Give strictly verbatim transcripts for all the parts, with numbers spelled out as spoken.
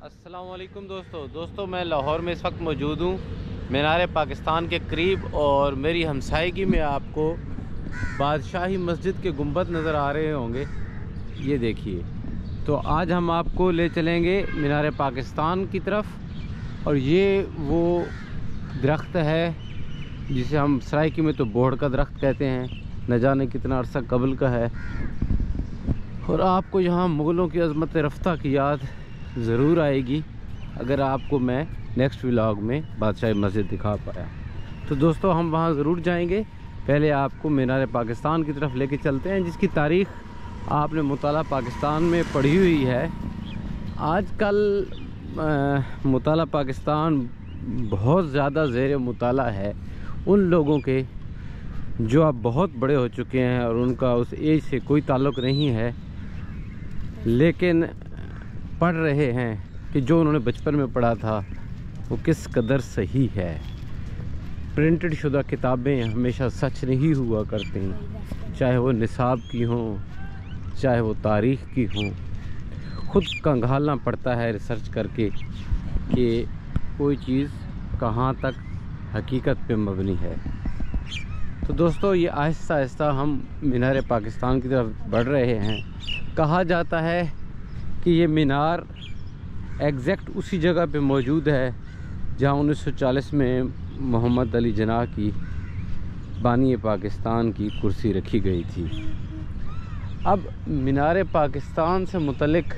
अस्सलाम वालेकुम दोस्तों दोस्तों मैं लाहौर में इस वक्त मौजूद हूँ मीनार पाकिस्तान के करीब। और मेरी हमसायगी में आपको बादशाही मस्जिद के गुंबद नज़र आ रहे होंगे। ये देखिए, तो आज हम आपको ले चलेंगे मीनार पाकिस्तान की तरफ। और ये वो दरख्त है जिसे हम सराइकी में तो बोहड़ का दरख्त कहते हैं, न जाने कितना अरसा कबल का है। और आपको यहाँ मुग़लों की अज़मत रफ्ता की याद ज़रूर आएगी अगर आपको मैं नेक्स्ट व्लॉग में बादशाही मस्जिद दिखा पाया। तो दोस्तों हम वहाँ ज़रूर जाएंगे। पहले आपको मीनार पाकिस्तान की तरफ लेके चलते हैं, जिसकी तारीख़ आपने मुताला पाकिस्तान में पढ़ी हुई है। आजकल मुताला पाकिस्तान बहुत ज़्यादा ज़ेर मुताला है उन लोगों के जो अब बहुत बड़े हो चुके हैं और उनका उस एज से कोई ताल्लुक़ नहीं है, लेकिन पढ़ रहे हैं कि जो उन्होंने बचपन में पढ़ा था वो किस कदर सही है। प्रिंटेड शुदा किताबें हमेशा सच नहीं हुआ करती, चाहे वो निसाब की हों चाहे वो तारीख़ की हों। ख़ुद कंघालना पड़ता है रिसर्च करके कि कोई चीज़ कहाँ तक हकीकत पे मबनी है। तो दोस्तों ये आहिस्ता आहिस्ता हम मीनार पाकिस्तान की तरफ बढ़ रहे हैं। कहा जाता है कि ये मीनार एग्जैक्ट उसी जगह पे मौजूद है जहाँ उन्नीस सौ चालीस में मोहम्मद अली जिन्नाह की बानी पाकिस्तान की कुर्सी रखी गई थी। अब मीनार पाकिस्तान से मुतल्लिक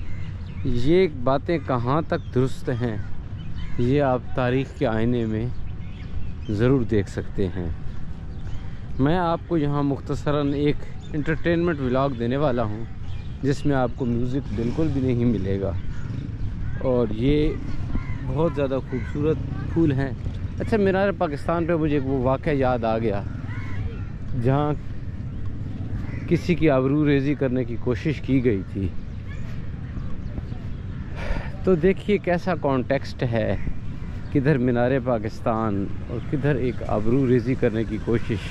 ये बातें कहाँ तक दुरुस्त हैं, ये आप तारीख़ के आईने में ज़रूर देख सकते हैं। मैं आपको यहाँ मुख्तसरन एक इंटरटेनमेंट व्लॉग देने वाला हूँ जिसमें आपको म्यूज़िक बिल्कुल भी नहीं मिलेगा। और ये बहुत ज़्यादा खूबसूरत फूल हैं। अच्छा, मीनार पाकिस्तान पे मुझे वो वाक़या याद आ गया जहाँ किसी की आबरू रेज़ी करने की कोशिश की गई थी। तो देखिए कैसा कॉन्टेक्स्ट है, किधर मीनार पाकिस्तान और किधर एक आबरू रेज़ी करने की कोशिश,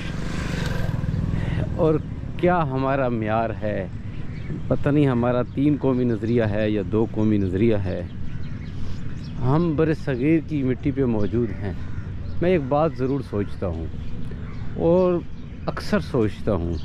और क्या हमारा म्यार है। पता नहीं हमारा तीन कौमी नज़रिया है या दो कौमी नज़रिया है। हम बड़े सग़ीर की मिट्टी पे मौजूद हैं। मैं एक बात ज़रूर सोचता हूँ और अक्सर सोचता हूँ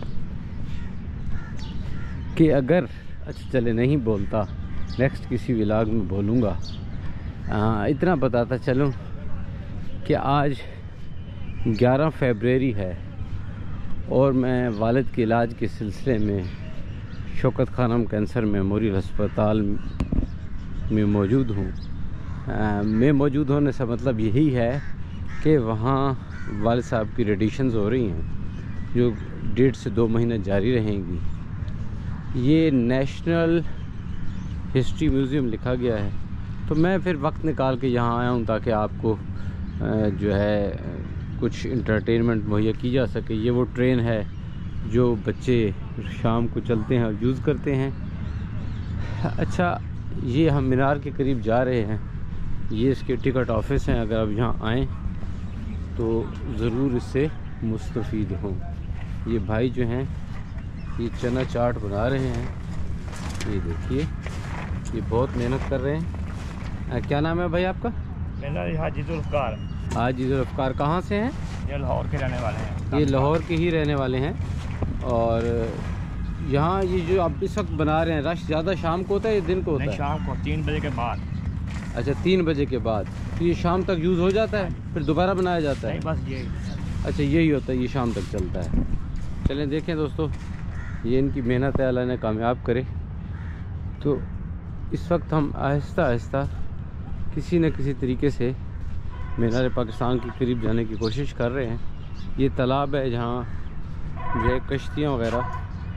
कि अगर अच्छा चले नहीं बोलता, नेक्स्ट किसी व्लॉग में बोलूँगा। इतना बताता चलूँ कि आज ग्यारह फरवरी है और मैं वालिद के इलाज के सिलसिले में शौकत खानम कैंसर मेमोरियल अस्पताल में मौजूद हूँ। मैं मौजूद होने से मतलब यही है कि वहाँ वालिद साहब की रेडिएशंस हो रही हैं जो डेढ़ से दो महीने जारी रहेंगी। ये नेशनल हिस्ट्री म्यूज़ियम लिखा गया है। तो मैं फिर वक्त निकाल के यहाँ आया हूँ ताकि आपको जो है कुछ इंटरटेनमेंट मुहैया की जा सके। ये वो ट्रेन है जो बच्चे शाम को चलते हैं और यूज़ करते हैं। अच्छा, ये हम मीनार के करीब जा रहे हैं। ये इसके टिकट ऑफिस हैं, अगर आप यहाँ आएँ तो ज़रूर इससे मुस्तफ़ीद हों। ये भाई जो हैं ये चना चाट बना रहे हैं, ये देखिए, ये बहुत मेहनत कर रहे हैं। आ, क्या नाम है भाई आपका? मेरा हाजी जुल्फ़कार। हाजी जुल्फ़कार कहाँ से हैं? ये लाहौर के रहने वाले हैं। ये लाहौर के ही रहने वाले हैं। और यहाँ ये जो आप इस वक्त बना रहे हैं, रश ज़्यादा शाम को होता है या दिन को होता है? शाम को तीन बजे के बाद। अच्छा, तीन बजे के बाद। तो ये शाम तक यूज़ हो जाता है, फिर दोबारा बनाया जाता है? बस ये। अच्छा, यही होता है, ये शाम तक चलता है। चलें देखें दोस्तों, ये इनकी मेहनत है, अल्लाह ने कामयाब करे। तो इस वक्त हम आहिस्ता आहिस्ता किसी न किसी तरीके से मीनार पाकिस्तान के करीब जाने की कोशिश कर रहे हैं। ये तालाब है जहाँ जो है कश्तियाँ वगैरह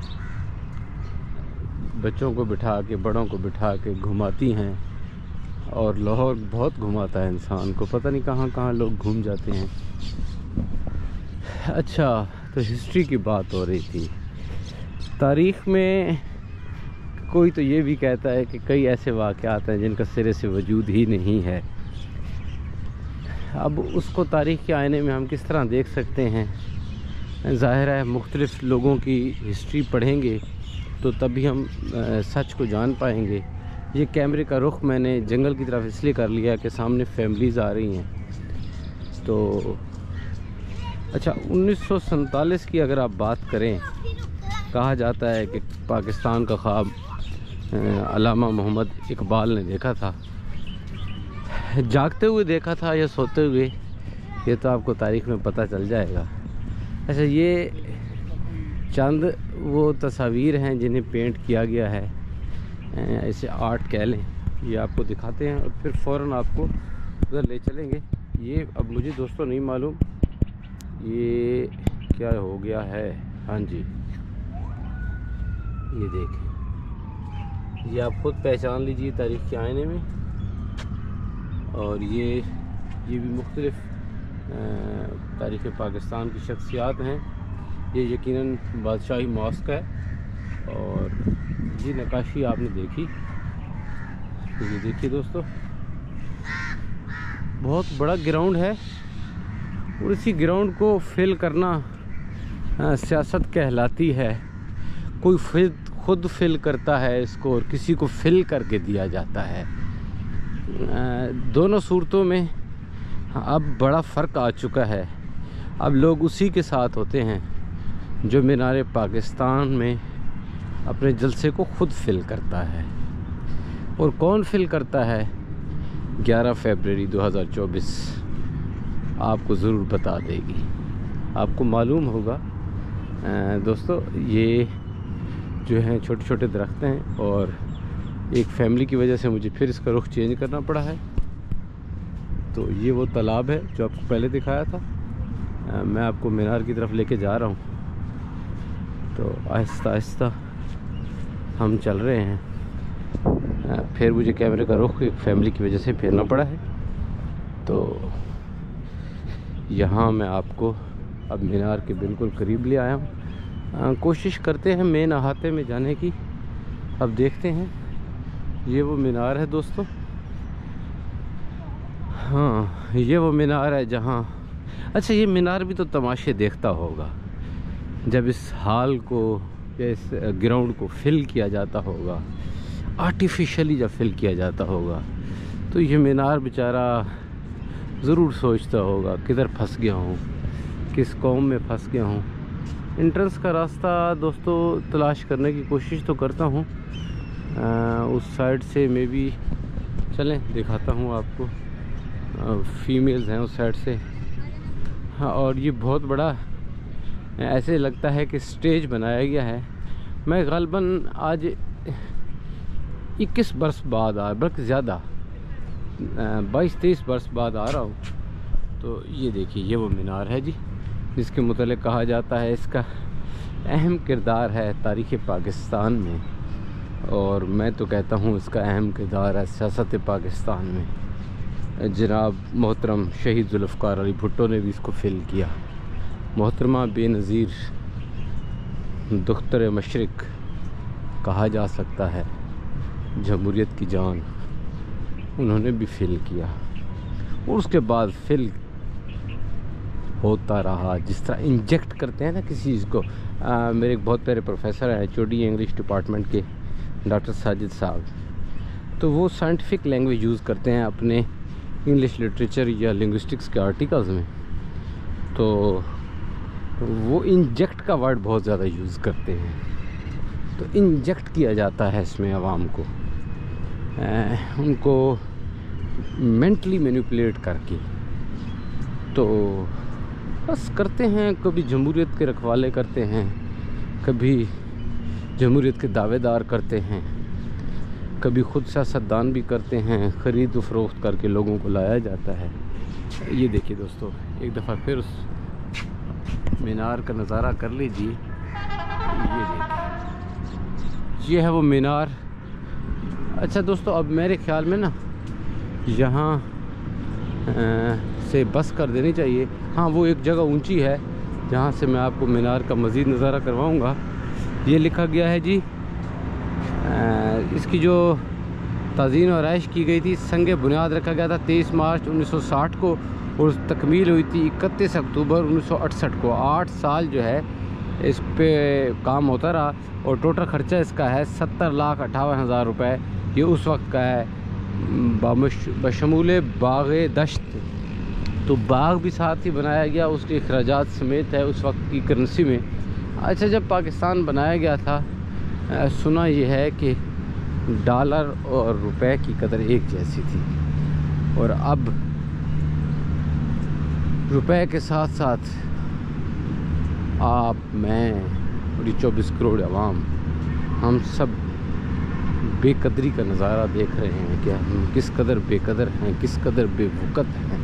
बच्चों को बिठा के बड़ों को बिठा के घुमाती हैं। और लाहौर बहुत घुमाता है इंसान को, पता नहीं कहाँ कहाँ लोग घूम जाते हैं। अच्छा, तो हिस्ट्री की बात हो रही थी। तारीख़ में कोई तो ये भी कहता है कि कई ऐसे वाक़यात हैं जिनका सिरे से वजूद ही नहीं है। अब उसको तारीख़ के आईने में हम किस तरह देख सकते हैं? ज़ाहिर है मुख्तलिफ़ लोगों की हिस्ट्री पढ़ेंगे तो तभी हम सच को जान पाएंगे। ये कैमरे का रुख मैंने जंगल की तरफ इसलिए कर लिया कि सामने फैमिलीज़ आ रही हैं। तो अच्छा, उन्नीस सौ सैंतालीस की अगर आप बात करें, कहा जाता है कि पाकिस्तान का ख्वाब अल्लामा मोहम्मद इकबाल ने देखा था। जागते हुए देखा था या सोते हुए, ये तो आपको तारीख़ में पता चल जाएगा। अच्छा, ये चंद वो तस्वीर हैं जिन्हें पेंट किया गया है, ऐसे आर्ट कह लें। ये आपको दिखाते हैं और फिर फ़ौरन आपको उधर ले चलेंगे। ये अब मुझे दोस्तों नहीं मालूम ये क्या हो गया है। हाँ जी, ये देखें, ये आप खुद पहचान लीजिए तारीख़ के आईने में। और ये ये भी मुख्तलिफ़ तारीख़ पाकिस्तान की शख्सियात हैं। ये यकीनन बादशाही मॉस्क है और ये नक्काशी आपने देखी। तो ये देखिए दोस्तों, बहुत बड़ा ग्राउंड है और इसी ग्राउंड को फिल करना आ, सियासत कहलाती है। कोई खुद खुद फिल करता है इसको और किसी को फिल करके दिया जाता है। आ, दोनों सूरतों में अब बड़ा फ़र्क आ चुका है। अब लोग उसी के साथ होते हैं जो मीनार पाकिस्तान में अपने जलसे को खुद फिल करता है। और कौन फिल करता है, ग्यारह फरवरी दो हज़ार चौबीस आपको ज़रूर बता देगी। आपको मालूम होगा दोस्तों, ये जो हैं छोटे छोटे दरख्त हैं और एक फैमिली की वजह से मुझे फिर इसका रुख चेंज करना पड़ा है। तो ये वो तालाब है जो आपको पहले दिखाया था। आ, मैं आपको मीनार की तरफ लेके जा रहा हूँ। तो आहिस्ता आहिस्ता हम चल रहे हैं। आ, फिर मुझे कैमरे का रुख एक फैमिली की वजह से फेरना पड़ा है। तो यहाँ मैं आपको अब मीनार के बिल्कुल करीब ले आया हूँ। कोशिश करते हैं मेन अहाते में जाने की। अब देखते हैं, ये वो मीनार है दोस्तों। हाँ, ये वो मीनार है जहाँ, अच्छा ये मीनार भी तो तमाशे देखता होगा जब इस हाल को या इस ग्राउंड को फिल किया जाता होगा, आर्टिफिशियली जब फिल किया जाता होगा। तो ये मीनार बेचारा ज़रूर सोचता होगा किधर फंस गया हूँ, किस कौम में फंस गया हूँ। एंट्रेंस का रास्ता दोस्तों तलाश करने की कोशिश तो करता हूँ। उस साइड से मे बी चलें, दिखाता हूँ आपको। फीमेल्स हैं उस साइड से। हाँ, और ये बहुत बड़ा ऐसे लगता है कि स्टेज बनाया गया है। मैं ग़ालिबन आज इक्कीस बरस बाद आ, बल्कि ज़्यादा बाईस तेईस बरस बाद आ रहा हूँ। तो ये देखिए, ये वो मीनार है जी जिसके मुतालिक कहा जाता है इसका अहम किरदार है तारीख़ पाकिस्तान में। और मैं तो कहता हूँ इसका अहम किरदार है सियासत पाकिस्तान में। जनाब मोहतरम शहीद जुल्फ़िकार अली भुट्टो ने भी इसको फिल किया। मोहतरमा बेनज़ीर दुख्तर मशरिक़ कहा जा सकता है, जमहूरियत की जान, उन्होंने भी फिल किया। और उसके बाद फिल होता रहा, जिस तरह इंजेक्ट करते हैं ना किसी चीज़ को। आ, मेरे एक बहुत प्यारे प्रोफेसर हैं H O D English department के, डॉक्टर साजिद साहब। तो वो साइंटिफिक लैंग्वेज यूज़ करते हैं अपने इंग्लिश लिटरेचर या लिंग्विस्टिक्स के आर्टिकल्स में। तो वो इंजेक्ट का वर्ड बहुत ज़्यादा यूज़ करते हैं। तो इंजेक्ट किया जाता है इसमें आवाम को, आ, उनको मेंटली मैनिपुलेट करके। तो बस करते हैं, कभी जमहूरियत के रखवाले करते हैं, कभी जमहूरियत के दावेदार करते हैं, कभी खुद सियासतदान भी करते हैं। ख़रीद फ़रोख्त करके लोगों को लाया जाता है। ये देखिए दोस्तों, एक दफ़ा फिर उस मीनार का नज़ारा कर लीजिए। ये देखिए, ये है वो मीनार। अच्छा दोस्तों, अब मेरे ख्याल में ना यहाँ से बस कर देनी चाहिए। हाँ, वो एक जगह ऊंची है जहाँ से मैं आपको मीनार का मज़ीद नज़ारा करवाऊँगा। ये लिखा गया है जी, आ, इसकी जो ताज़ीन और आयश की गई थी, संग बुनियाद रखा गया था तेईस मार्च उन्नीस सौ साठ को और तकमील हुई थी इकतीस अक्टूबर उन्नीस सौ अड़सठ को। आठ साल जो है इस पे काम होता रहा और टोटल ख़र्चा इसका है सत्तर लाख अट्ठावन हज़ार रुपये ये उस वक्त का है, बशमूल बाग़ दश्त। तो बाग भी साथ ही बनाया गया, उसके अखराजात समेत है उस वक्त की करेंसी में। अच्छा, जब पाकिस्तान बनाया गया था, सुना यह है कि डॉलर और रुपए की कदर एक जैसी थी, और अब रुपए के साथ साथ आप, मैं और ये चौबीस करोड़ अवाम, हम सब बेकदरी का नज़ारा देख रहे हैं कि हम किस कदर बेकदर हैं, किस कदर बेवकत हैं।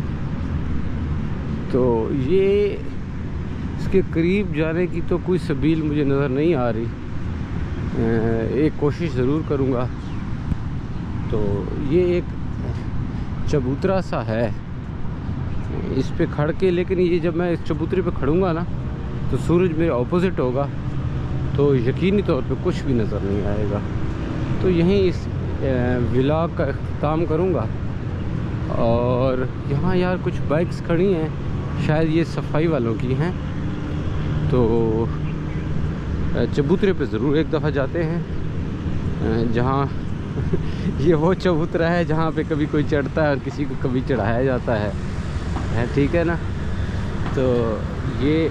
तो ये इसके करीब जाने की तो कोई सबील मुझे नज़र नहीं आ रही। एक कोशिश ज़रूर करूँगा। तो ये एक चबूतरा सा है, इस पे खड़ के, लेकिन ये जब मैं इस चबूतरे पे खड़ूँगा ना तो सूरज मेरे ऑपोजिट होगा, तो यकीनी तौर पे कुछ भी नज़र नहीं आएगा। तो यहीं इस व्लॉग का अख्ताम करूँगा। और यहाँ यार कुछ बाइक्स खड़ी हैं, शायद ये सफाई वालों की हैं। तो चबूतरे पे ज़रूर एक दफ़ा जाते हैं, जहाँ ये वो चबूतरा है जहाँ पे कभी कोई चढ़ता है और किसी को कभी चढ़ाया जाता है, है ठीक है ना। तो ये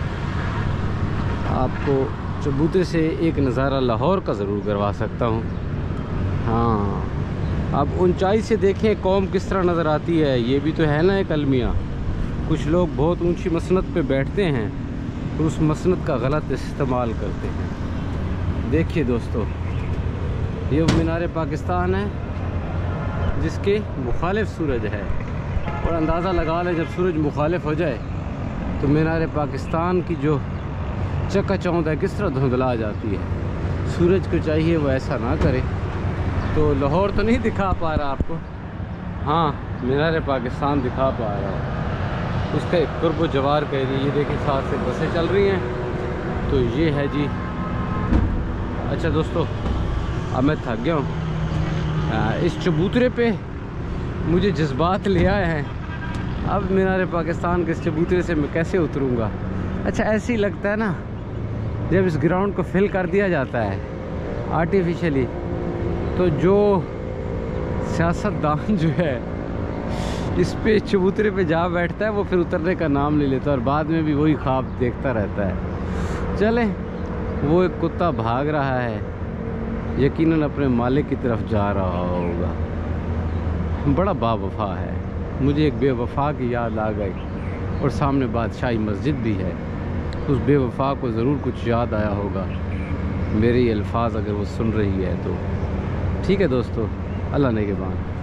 आपको चबूतरे से एक नज़ारा लाहौर का ज़रूर करवा सकता हूँ। हाँ, अब ऊंचाई से देखें कौम किस तरह नज़र आती है, ये भी तो है ना एक अलमिया। कुछ लोग बहुत ऊंची मसनत पे बैठते हैं तो उस मसनत का गलत इस्तेमाल करते हैं। देखिए दोस्तों, ये मीनार पाकिस्तान है जिसके मुखालिफ सूरज है, और अंदाज़ा लगा लें जब सूरज मुखालिफ हो जाए तो मीनार पाकिस्तान की जो चकाचौंध है किस तरह धुंधला जाती है। सूरज को चाहिए वो ऐसा ना करे। तो लाहौर तो नहीं दिखा पा रहा आपको, हाँ मीनार पाकिस्तान दिखा पा रहा है, उसका एक कुर्ब जवार कह रही। ये देखिए साथ से बसें चल रही हैं। तो ये है जी। अच्छा दोस्तों, अब मैं थक गया हूँ। इस चबूतरे पे मुझे जज्बात ले आए हैं। अब मीनार पाकिस्तान के इस चबूतरे से मैं कैसे उतरूँगा। अच्छा, ऐसे ही लगता है ना जब इस ग्राउंड को फिल कर दिया जाता है आर्टिफिशियली, तो जो सियासतदान जो है इस पे चबूतरे पे जा बैठता है, वो फिर उतरने का नाम नहीं लेता और बाद में भी वही ख्वाब देखता रहता है। चले, वो एक कुत्ता भाग रहा है, यकीनन अपने मालिक की तरफ जा रहा होगा। बड़ा बावफा है। मुझे एक बेवफा की याद आ गई, और सामने बादशाही मस्जिद भी है। उस बेवफा को ज़रूर कुछ याद आया होगा मेरे ये अल्फाज अगर वो सुन रही है तो। ठीक है दोस्तों, अल्लाह नेगहबान।